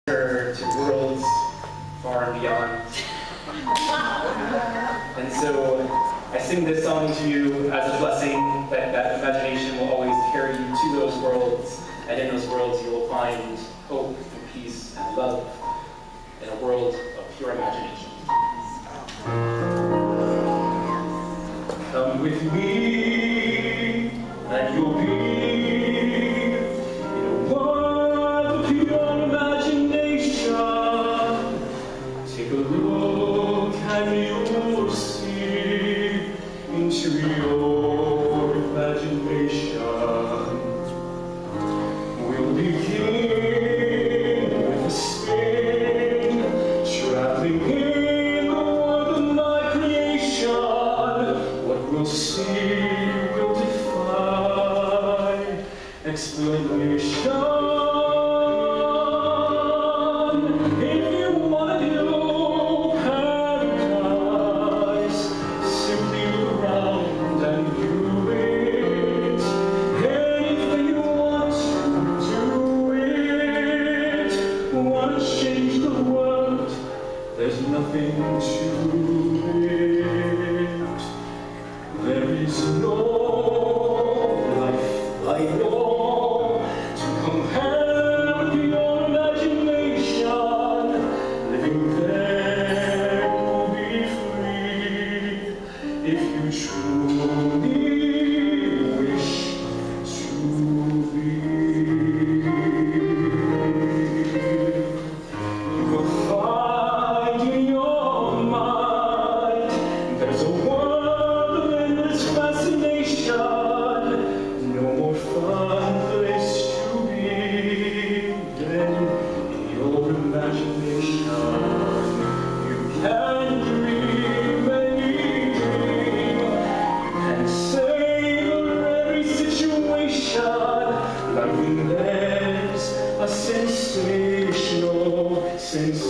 To worlds far and beyond. And so I sing this song to you as a blessing that imagination will always carry you to those worlds, and in those worlds you will find hope and peace and love in a world of pure imagination. Come with me and you'll be in a world of pure imagination. Take a look and you'll see into your imagination. We'll begin with a spin, traveling in the world of my creation. What we'll see will defy explanation. Change the world, there's nothing to it. There is no life like all to compare with your imagination. Living there will be free if you truly wish to be. Sensational